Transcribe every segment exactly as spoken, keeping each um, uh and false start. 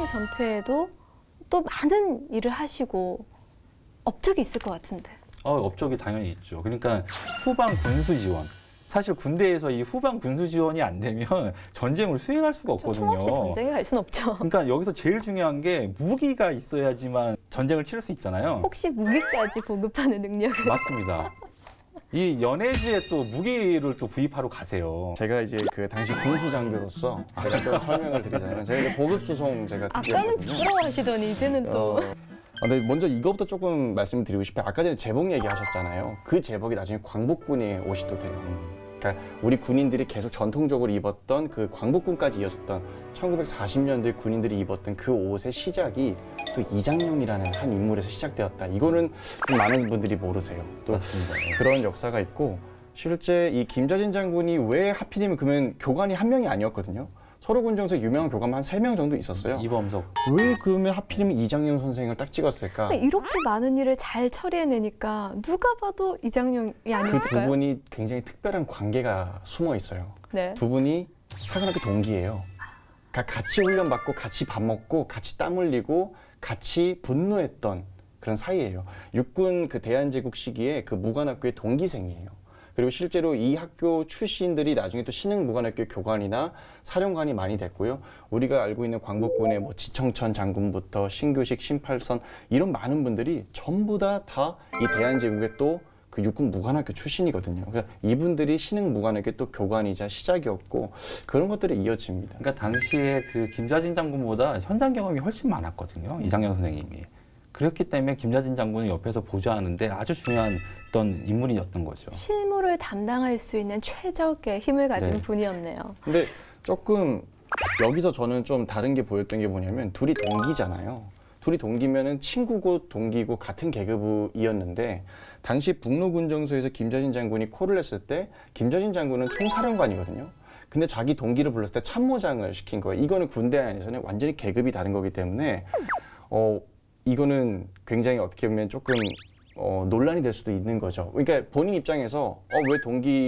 전투에도 또 많은 일을 하시고 업적이 있을 것 같은데. 어, 업적이 당연히 있죠. 그러니까 후방 군수 지원. 사실 군대에서 이 후방 군수 지원이 안 되면 전쟁을 수행할 수가 없거든요. 총 없이 전쟁에 갈 수는 없죠. 그러니까 여기서 제일 중요한 게 무기가 있어야지만 전쟁을 치를 수 있잖아요. 혹시 무기까지 보급하는 능력을? 맞습니다. 이 연해주에 또 무기를 또 구입하러 가세요. 제가 이제 그 당시 군수 장교로서 제가 좀 설명을 드리자면 제가 이제 보급 수송 제가 아까는 특기였거든요. 부끄러워하시더니 이제는 또. 어, 아, 근데 먼저 이거부터 조금 말씀드리고 싶어요. 아까 전에 제복 얘기하셨잖아요. 그 제복이 나중에 광복군의 옷이 또 돼요. 그러니까 우리 군인들이 계속 전통적으로 입었던 그 광복군까지 이어졌던 천구백사십 년대 군인들이 입었던 그 옷의 시작이 또 이장용이라는 한 인물에서 시작되었다. 이거는 좀 많은 분들이 모르세요. 또 맞습니다. 그런 역사가 있고 실제 이 김자진 장군이 왜 하필이면 그러면 교관이 한 명이 아니었거든요. 서로군정서에 유명한 교관 한 세 명 정도 있었어요. 이범석. 왜 그러면 하필이면 이장용 선생을 딱 찍었을까? 이렇게 많은 일을 잘 처리해내니까 누가 봐도 이장용이 아니었을까요? 그 두 분이 굉장히 특별한 관계가 숨어 있어요. 네. 두 분이 사관학교 동기예요. 그러니까 같이 훈련받고 같이 밥 먹고 같이 땀 흘리고 같이 분노했던 그런 사이예요. 육군 그 대한제국 시기에 그 무관학교의 동기생이에요. 그리고 실제로 이 학교 출신들이 나중에 또 신흥무관학교 교관이나 사령관이 많이 됐고요. 우리가 알고 있는 광복군의 뭐 지청천 장군부터 신규식, 신팔선 이런 많은 분들이 전부 다 다 이 대한제국의 또 그 육군 무관학교 출신이거든요. 그러니까 이분들이 신흥무관학교 또 교관이자 시작이었고 그런 것들이 이어집니다. 그러니까 당시에 그 김자진 장군보다 현장 경험이 훨씬 많았거든요. 이장용 선생님이. 그렇기 때문에 김자진 장군을 옆에서 보좌하는데 아주 중요한 어떤 인물이었던 거죠. 실무를 담당할 수 있는 최적의 힘을 가진 네. 분이었네요. 근데 조금 여기서 저는 좀 다른 게 보였던 게 뭐냐면 둘이 동기잖아요. 둘이 동기면은 친구고 동기고 같은 계급이었는데 당시 북로군정서에서 김자진 장군이 콜을 했을 때 김자진 장군은 총사령관이거든요. 근데 자기 동기를 불렀을 때 참모장을 시킨 거예요. 이거는 군대 안에서는 완전히 계급이 다른 거기 때문에 어 이거는 굉장히 어떻게 보면 조금 어, 논란이 될 수도 있는 거죠. 그러니까 본인 입장에서 어, 왜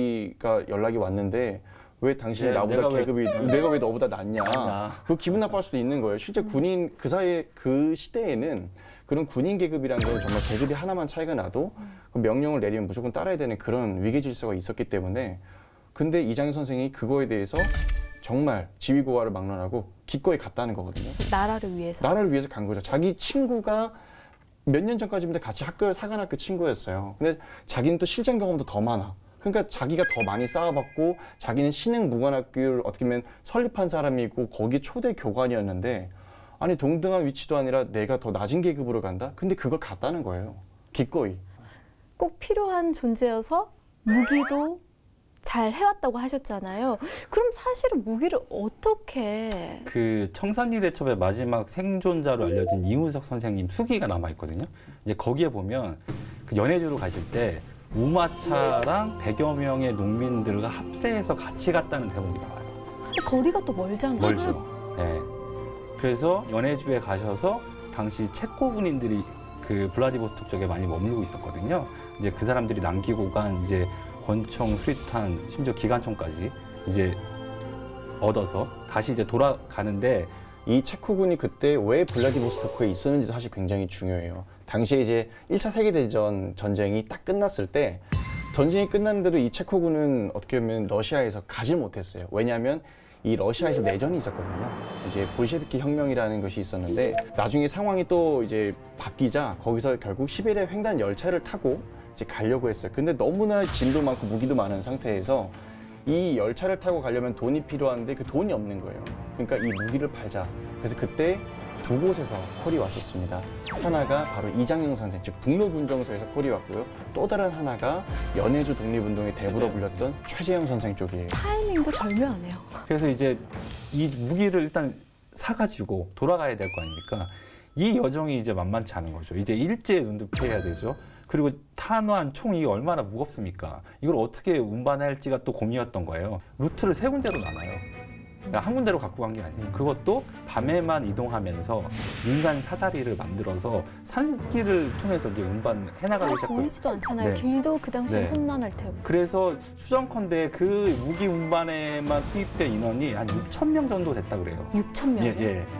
동기가 연락이 왔는데 왜 당신이 네, 나보다 내가 계급이 왜, 내가 왜 너보다 낫냐? 나. 그 기분 나빠할 수도 있는 거예요. 실제 군인 그 사이에 그 시대에는 그런 군인 계급이라는 건 정말 계급이 하나만 차이가 나도 그 명령을 내리면 무조건 따라야 되는 그런 위계 질서가 있었기 때문에 근데 이장용 선생이 그거에 대해서 정말 지휘고하를 막론하고 기꺼이 갔다는 거거든요. 나라를 위해서. 나라를 위해서 간 거죠. 자기 친구가 몇 년 전까지만 같이 학교 사관학교 친구였어요. 근데 자기는 또 실전 경험도 더 많아. 그러니까 자기가 더 많이 쌓아봤고 자기는 신흥무관학교를 어떻게 보면 설립한 사람이고 거기 초대 교관이었는데 아니 동등한 위치도 아니라 내가 더 낮은 계급으로 간다? 근데 그걸 갔다는 거예요. 기꺼이. 꼭 필요한 존재여서 무기도 잘 해왔다고 하셨잖아요. 그럼 사실은 무기를 어떻게? 그 청산리 대첩의 마지막 생존자로 알려진 이훈석 선생님 수기가 남아 있거든요. 이제 거기에 보면 그 연해주로 가실 때 우마차랑 백여 명의 농민들과 합세해서 같이 갔다는 대목이 나와요. 거리가 또 멀잖아요. 멀죠. 네. 그래서 연해주에 가셔서 당시 체코 군인들이 그 블라디보스톡 쪽에 많이 머물고 있었거든요. 이제 그 사람들이 남기고 간 이제 권총, 수리탄, 심지어 기관총까지 이제 얻어서 다시 이제 돌아가는데 이 체코군이 그때 왜 블라디보스토크에 있었는지 사실 굉장히 중요해요. 당시에 이제 일 차 세계대전 전쟁이 딱 끝났을 때 전쟁이 끝났는데도 이 체코군은 어떻게 보면 러시아에서 가질 못했어요. 왜냐하면 이 러시아에서 내전이 있었거든요. 이제 볼셰비키 혁명이라는 것이 있었는데 나중에 상황이 또 이제 바뀌자 거기서 결국 시베리아 횡단 열차를 타고 이제 가려고 했어요. 근데 너무나 짐도 많고 무기도 많은 상태에서 이 열차를 타고 가려면 돈이 필요한데 그 돈이 없는 거예요. 그러니까 이 무기를 팔자. 그래서 그때 두 곳에서 콜이 왔었습니다. 하나가 바로 이장용 선생, 즉 북로군정서에서 콜이 왔고요. 또 다른 하나가 연해주 독립운동의 대부로 불렸던 최재형 선생 쪽이에요. 타이밍도 절묘하네요. 그래서 이제 이 무기를 일단 사가지고 돌아가야 될 거 아닙니까? 이 여정이 이제 만만치 않은 거죠. 이제 일제에 눈독해야 되죠. 그리고 탄환, 총이 얼마나 무겁습니까? 이걸 어떻게 운반할지가 또 고민이었던 거예요. 루트를 세 군데로 나눠요. 그러니까 한 군데로 갖고 간 게 아니에요. 그것도 밤에만 이동하면서 민간 사다리를 만들어서 산길을 통해서 이제 운반해 나가기 잘 시작해요. 보이지도 않잖아요. 네. 길도 그 당시에 네. 험난할 테고. 그래서 수정컨대 그 무기 운반에만 투입된 인원이 한 육천 명 정도 됐다 그래요. 육천 명이요? 예, 예.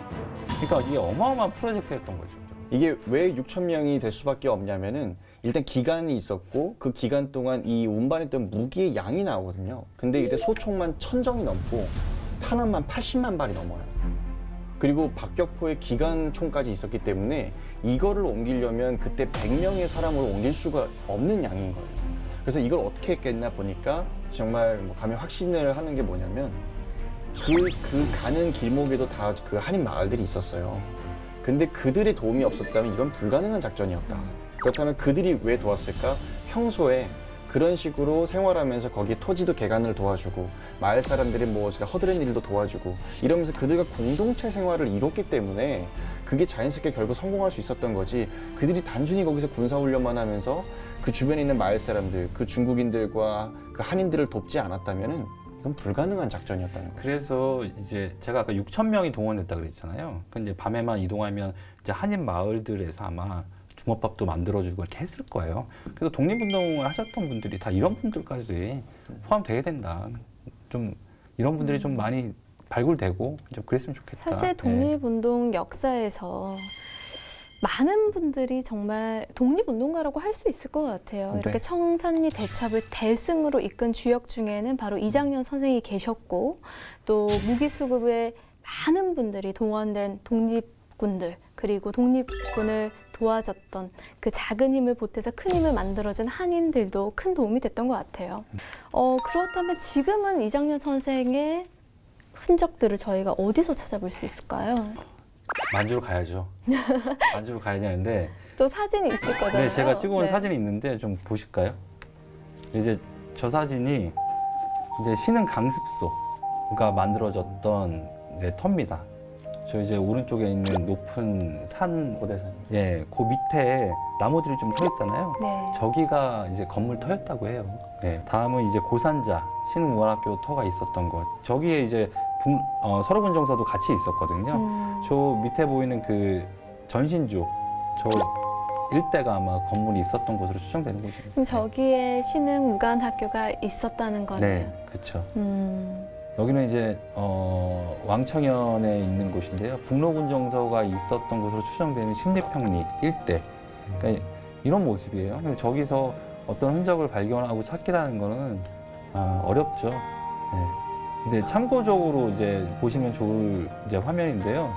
그러니까 이게 어마어마한 프로젝트였던 거죠. 이게 왜 육천 명이 될 수밖에 없냐면은 일단 기간이 있었고 그 기간 동안 이 운반했던 무기의 양이 나오거든요. 근데 이때 소총만 천 정이 넘고 탄환만 팔십만 발이 넘어요. 그리고 박격포의 기관총까지 있었기 때문에 이거를 옮기려면 그때 백 명의 사람으로 옮길 수가 없는 양인 거예요. 그래서 이걸 어떻게 했겠나 보니까 정말 뭐 감히 확신을 하는 게 뭐냐면 그, 그 가는 길목에도 다 그 한인 마을들이 있었어요. 근데 그들의 도움이 없었다면 이건 불가능한 작전이었다. 그렇다면 그들이 왜 도왔을까? 평소에 그런 식으로 생활하면서 거기 토지도 개간을 도와주고 마을 사람들이 뭐 진짜 허드렛 일도 도와주고 이러면서 그들과 공동체 생활을 이뤘기 때문에 그게 자연스럽게 결국 성공할 수 있었던 거지. 그들이 단순히 거기서 군사훈련만 하면서 그 주변에 있는 마을 사람들, 그 중국인들과 그 한인들을 돕지 않았다면은 이건 불가능한 작전이었다는 거죠. 그래서 이제 제가 아까 육천 명이 동원됐다 그랬잖아요. 근데 밤에만 이동하면 이제 한인 마을들에서 아마 주먹밥도 만들어주고 이렇게 했을 거예요. 그래서 독립운동을 하셨던 분들이 다 이런 분들까지 포함돼야 된다. 좀 이런 분들이 좀 많이 발굴되고 좀 그랬으면 좋겠다. 사실 독립운동 역사에서 많은 분들이 정말 독립운동가라고 할 수 있을 것 같아요. 네. 이렇게 청산리 대첩을 대승으로 이끈 주역 중에는 바로 이장년 선생이 계셨고 또 무기수급에 많은 분들이 동원된 독립군들 그리고 독립군을 도와줬던 그 작은 힘을 보태서 큰 힘을 만들어준 한인들도 큰 도움이 됐던 것 같아요. 어, 그렇다면 지금은 이장년 선생의 흔적들을 저희가 어디서 찾아볼 수 있을까요? 만주로 가야죠. 만주로 가야 되는데 또 사진이 있을 거잖아요. 네, 제가 찍어온 네. 사진이 있는데 좀 보실까요? 이제 저 사진이 이제 신흥 강습소가 만들어졌던 네, 터입니다. 저 이제 오른쪽에 있는 높은 산, 고대산. 예, 그 밑에 나무들이 좀 서 있잖아요. 네. 저기가 이제 건물 터였다고 해요. 네, 다음은 이제 고산자 신흥무관학교 터가 있었던 것. 저기에 이제 분, 어, 서로분정서도 같이 있었거든요. 음. 저 밑에 보이는 그 전신주 저 일대가 아마 건물이 있었던 곳으로 추정되는 거죠. 그럼 저기에 신흥 무관학교가 있었다는 거네요. 네, 그렇죠. 음. 여기는 이제 어, 왕청현에 있는 곳인데요. 북로군정서가 있었던 곳으로 추정되는 십리평리 일대. 그러니까 이런 모습이에요. 근데 저기서 어떤 흔적을 발견하고 찾기라는 거는 아, 어렵죠. 네. 근데 참고적으로 이제 보시면 좋을 이제 화면인데요.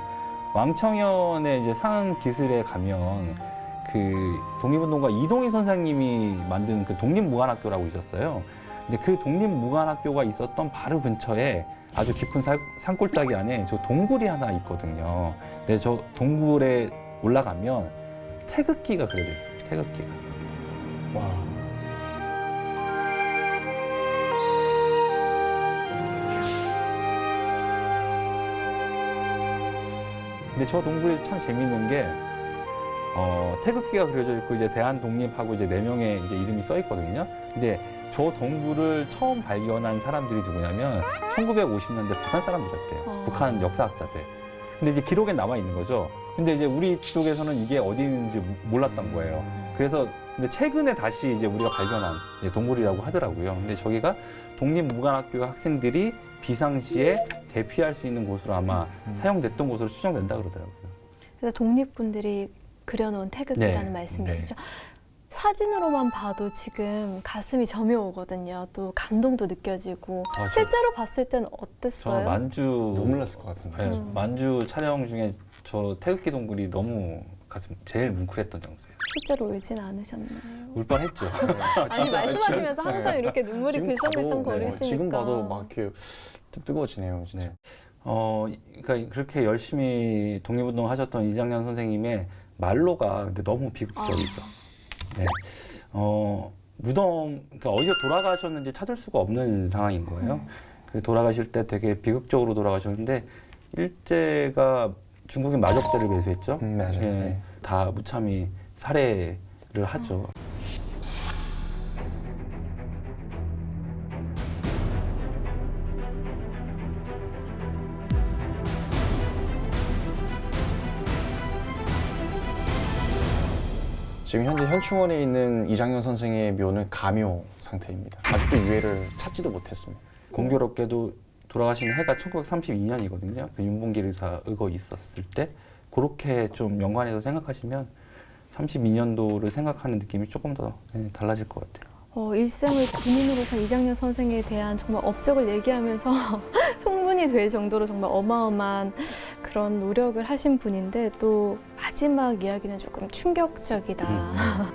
왕청현의 이제 상은 기슬에 가면 그 독립운동가 이동희 선생님이 만든 그 독립무관학교라고 있었어요. 근데 그 독립무관학교가 있었던 바로 근처에 아주 깊은 산, 산골짜기 안에 저 동굴이 하나 있거든요. 근데 저 동굴에 올라가면 태극기가 그려져 있어요. 태극기가. 와. 근데 저 동굴이 참 재밌는 게 어, 태극기가 그려져 있고 이제 대한독립하고 이제 네 명의 이제 이름이 써 있거든요. 근데 저 동굴을 처음 발견한 사람들이 누구냐면 천구백오십 년대 북한 사람들이었대요. 어. 북한 역사학자들. 근데 이제 기록에 남아 있는 거죠. 근데 이제 우리 쪽에서는 이게 어디 있는지 몰랐던 거예요. 그래서 근데 최근에 다시 이제 우리가 발견한 이제 동굴이라고 하더라고요. 근데 저기가 독립무관학교 학생들이 비상시에 대피할 수 있는 곳으로 아마 음. 사용됐던 곳으로 추정된다 그러더라고요. 그래서 독립군들이 그려놓은 태극기라는 네. 말씀이시죠. 사진으로만 봐도 지금 가슴이 저며오거든요. 또 감동도 느껴지고 아, 저- 실제로 봤을 때는 저 어땠어요? 만주 눈물 났을 것 같은데. 네, 음. 만주 촬영 중에 저 태극기 동굴이 너무 가슴 제일 뭉클했던 장소예요. 실제로 울진 않으셨나요? 울 뻔했죠. 아니 말씀하시면서 항상 이렇게 눈물이 지금 봐도, 글썽글썽 네, 거리시니까. 지금 봐도 막 이렇게 뜨거워지네요, 진짜. 네. 어, 그러니까 그렇게 열심히 독립운동 하셨던 이장년 선생님의 말로가 근데 너무 비극적이죠. 네. 어, 무덤, 그러니까 어디서 돌아가셨는지 찾을 수가 없는 상황인 거예요. 그 돌아가실 때 되게 비극적으로 돌아가셨는데 일제가 중국인 마적대를 매수했죠. 음, 맞아요. 예, 네. 다 무참히 살해를 하죠. 지금 현재 현충원에 있는 이장현 선생의 묘는 가묘 상태입니다. 아직도 유해를 찾지도 못했습니다. 공교롭게도 돌아가신 해가 천구백삼십이 년이거든요. 그 윤봉길 의사 의거 있었을 때 그렇게 좀 연관해서 생각하시면 삼십이 년도를 생각하는 느낌이 조금 더 네, 달라질 것 같아요. 어, 일생을 군인으로 산 이장년 선생에 대한 정말 업적을 얘기하면서 흥분이 될 정도로 정말 어마어마한 그런 노력을 하신 분인데 또 마지막 이야기는 조금 충격적이다. 음.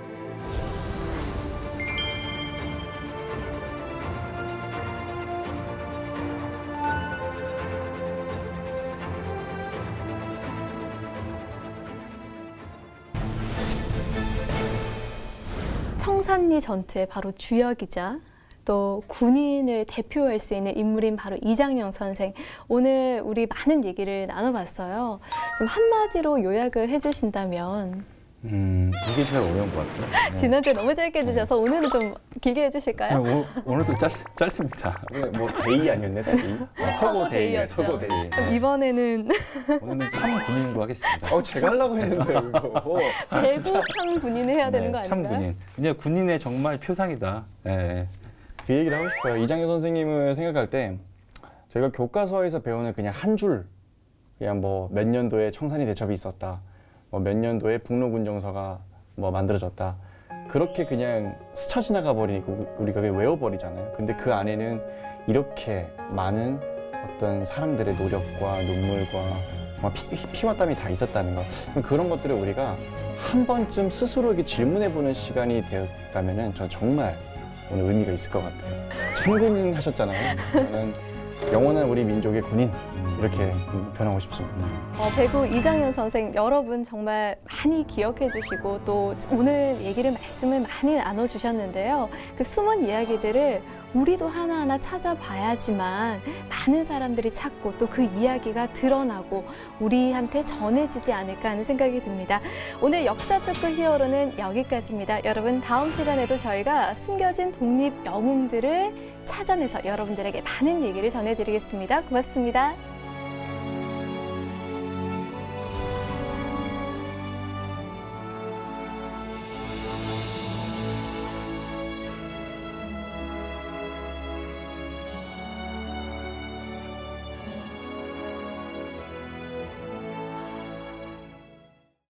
청산리 전투의 바로 주역이자 또 군인을 대표할 수 있는 인물인 바로 이장영 선생. 오늘 우리 많은 얘기를 나눠봤어요. 좀 한마디로 요약을 해주신다면. 음, 이게 제일 어려운 것 같아요. 네. 지난주에 너무 짧게 해주셔서 오늘은 좀 길게 해주실까요? 네, 오, 오늘도 짧, 짧습니다. 뭐 대의 아니었네, 대의? 어, 서고 대의, 대의였죠. 서고 대의. 그럼 이번에는 오늘은 참 군인으로 하겠습니다. 어, 제가 하려고 했는데 이거. 대구 참 군인을 해야 되는 거 네, 아닌가요? 참 군인. 그냥 군인의 정말 표상이다. 네. 그 얘기를 하고 싶어요. 이장현 선생님을 생각할 때 저희가 교과서에서 배우는 그냥 한 줄, 그냥 뭐 몇 년도에 청산리 대첩이 있었다, 뭐 몇 년도에 북로군정서가 뭐 만들어졌다, 그렇게 그냥 스쳐 지나가 버리고 우리가 그냥 외워버리잖아요. 근데 그 안에는 이렇게 많은 어떤 사람들의 노력과 눈물과 정말 피, 피와 땀이 다 있었다는 것, 그런 것들을 우리가 한 번쯤 스스로에게 질문해보는 시간이 되었다면 전 정말 오늘 의미가 있을 것 같아요. 참군인 하셨잖아요. 저는 영원한 우리 민족의 군인, 이렇게 표현하고 싶습니다. 어, 배구 이장현 선생 여러분 정말 많이 기억해 주시고 또 오늘 얘기를 말씀을 많이 나눠주셨는데요. 그 숨은 이야기들을 우리도 하나하나 찾아봐야지만 많은 사람들이 찾고 또 그 이야기가 드러나고 우리한테 전해지지 않을까 하는 생각이 듭니다. 오늘 역사 토크 히어로는 여기까지입니다. 여러분 다음 시간에도 저희가 숨겨진 독립 영웅들을 찾아내서 여러분들에게 많은 얘기를 전해드리겠습니다. 고맙습니다.